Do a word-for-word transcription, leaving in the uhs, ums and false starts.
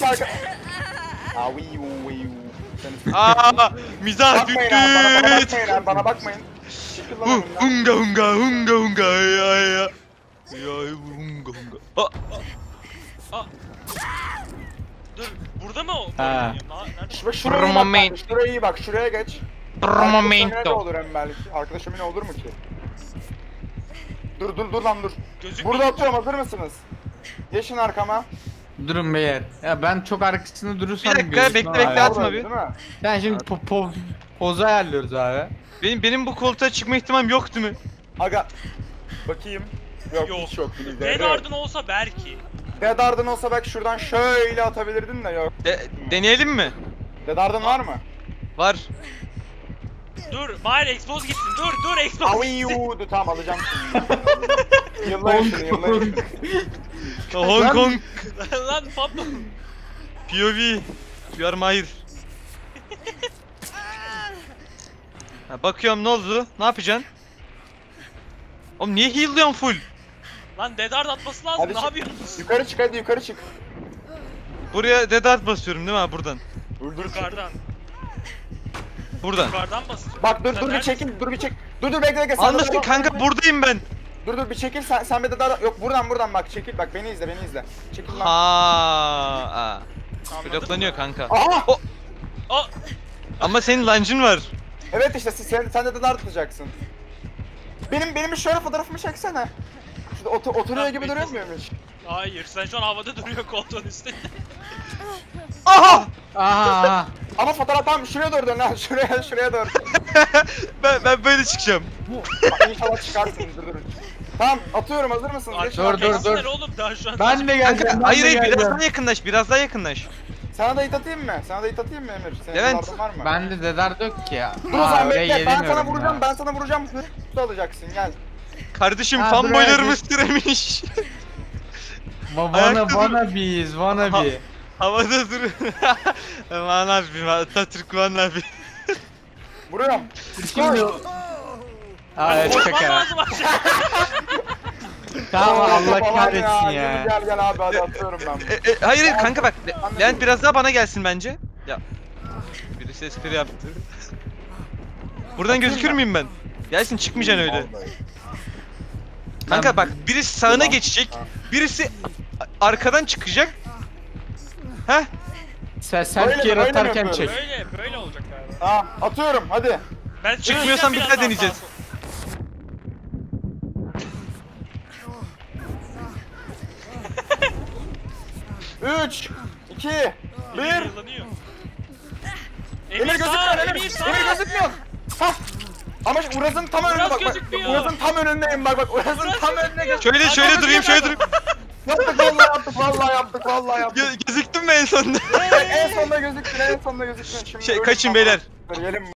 arka. Aa viyu viyu. Aaa mizah Bakmayın abi, bana, bana düttü. bakmayın abi, bana bakmayın. Çıkın lan önümden. Hunga hunga hunga hunga ya ya. Ya hunga hunga. Aa, Aa. Dur, burada mı o? Ha. Nerede? Bak şuraya iyi bak, Moment. bak, şuraya iyi bak, şuraya geç. Bir Arkadaşım momento. ne olur hem belki. Arkadaşım ne olur mu ki? Dur dur dur lan dur. Gözükmüyor. Burada atıyorum, hazır mısınız? Geçin arkama. Durun beyler. Ya ben çok arkasında durursam Bir dakika, görürsün bekle, ama bekle, abi. atma Orada, bir. değil mi? Sen şimdi po po pozu ayarlıyoruz abi. Benim benim bu koltuğa çıkma ihtimalim yoktu mu? Aga. Bakayım. Yok, Yok. hiç yok. Red Ardın olsa belki. Dedardan olsa belki şuradan şöyle atabilirdin de yok. De deneyelim mi? Dedardan var mı? Var. Dur, Mahir expose gitsin. Dur, dur expose gitsin. Aviyu, dur tamam alacağım şimdi. Yıllayın şunu, yıllayın şunu. Hong Kong. Lan Pablo. P O V. You are Mahir. Ha, bakıyorum ne oldu? Ne yapacaksın? Oğlum niye heal'lıyorsun full? Lan Dead Ard atması lazım. Hadi ne çık. yapıyorsunuz? Yukarı çık hadi, yukarı çık. Buraya dead art basıyorum değil mi abi buradan? Dur dur çık. Yukarıdan. Buradan. Yukarıdan basacağım. Bak dur Sen dur bir neredesin? çekil, dur bir çek. Dur dur bekle bekle. Sen Anlasın de- kanka buradayım ben. Dur dur bir çekil, sen sen bir Dedar... Yok buradan buradan bak çekil, bak beni izle, beni izle. Çekil Ha. lan. Aa. Anladın Bloklanıyor mı? kanka. Aha! O Aa, ama senin lancın var. Evet işte sen, sen de Dedar tutacaksın. Benim benim şöyle fotoğrafımı çeksene. Şurada otur, oturuyor gibi duruyor muymuş? hayır, sen şu an havada duruyor koltuğun üstünde. Aha! Aha. Ama fotoğraf tam şuraya doğru dön lan, şuraya şuraya doğru. ben ben böyle çıkacağım. Bak, İnşallah çıkarsın, dur dur. Tamam atıyorum, hazır mısınız? Geçin Dur, arkaya. dur, dur. Oğlum daha şu an. Ben de geleceğim. Kanka ben hayır de hayır biraz geleceğim. daha yakınlaş, biraz daha yakınlaş. Sana da it atayım mı? Sana da it atayım mı Emir? Senin Levent, Dedar'ın var mı? Ben de dedar yok ki ya. Dur o zaman Aa, oraya bekle, ben sana gelemiyorum vuracağım, ya. ben sana vuracağım. Hırsız alacaksın, gel. Kardeşim Ha, fanboylarımız türemiş. Ba- Bana Ayakta bana biz, bana Ha- bir. Havada dur. Aman abi, Atatürk Van abi. Vuruyorum. Şimdi Aa evet Koşman şaka. lazım aşağı. Tamam Allah Falan kahretsin Yürü, ya. Gel gel abi hadi atıyorum ben. E, e, hayır hayır kanka bak. Le- Anladım. Levent biraz daha bana gelsin bence. Ya. Birisi espri yaptı. Buradan gözükür müyüm ben? Gelsin, çıkmayacaksın öyle. Kanka bak, birisi sağına Tamam. geçecek. Birisi a- arkadan çıkacak. Heh. Sen Böyle self mi, gear böyle mi atarken yapıyoruz? çek. Böyle, böyle olacak galiba. Tamam atıyorum hadi. Ben Çıkmıyorsan bir biraz daha daha deneyeceğiz. sağa sol. üç, iki, bir. Emir yıllanıyor. Emir Emir gözükmüyor, sağ, Emir, Emir Emir sağ. gözükmüyor. Hah. Ama şu Uraz'ın tam önünde Uraz bak bak. gözükmüyor. Uraz'ın tam önündeyim bak bak. Uraz'ın Uraz tam önünde gözükmüyor. gö- Şöyle şöyle durayım, şöyle durayım. Yaptık vallahi yaptık, vallahi yaptık, vallahi yaptık. Gö- gözüktün mü en sonunda? en sonunda gözüktün, en sonunda gözüktün. Şimdi Şey, ölüm kaçın falan. beyler. Gelin.